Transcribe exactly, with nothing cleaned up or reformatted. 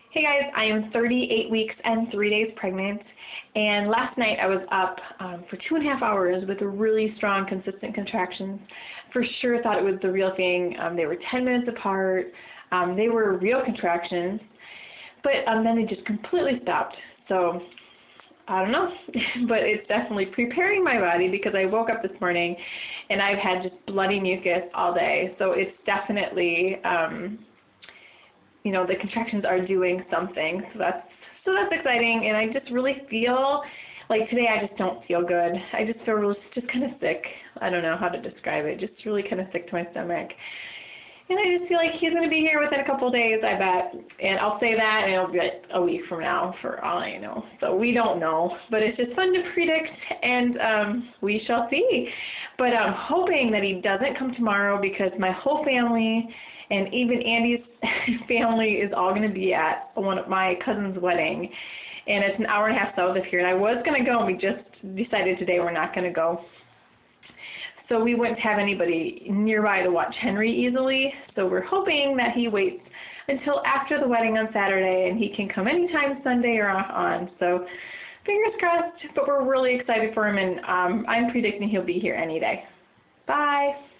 Hey guys, I am thirty-eight weeks and three days pregnant, and last night I was up um, for two and a half hours with really strong, consistent contractions. For sure thought it was the real thing. Um, they were ten minutes apart. Um, they were real contractions, but um, then they just completely stopped. So I don't know, but it's definitely preparing my body because I woke up this morning and I've had just bloody mucus all day. So it's definitely um, you know, the contractions are doing something, so that's so that's exciting. And I just really feel like today I just don't feel good. I just feel really, just kind of sick. I don't know how to describe it. Just really kind of sick to my stomach. And I just feel like he's going to be here within a couple of days, I bet. And I'll say that, and it'll be like a week from now, for all I know. So we don't know, but it's just fun to predict, and um, we shall see. But I'm hoping that he doesn't come tomorrow because my whole family and even Andy's family is all going to be at one of my cousin's wedding. And it's an hour and a half south of here. And I was going to go, and we just decided today we're not going to go. So we wouldn't have anybody nearby to watch Henry easily. So we're hoping that he waits until after the wedding on Saturday, and he can come anytime Sunday or on. So fingers crossed, but we're really excited for him, and um, I'm predicting he'll be here any day. Bye.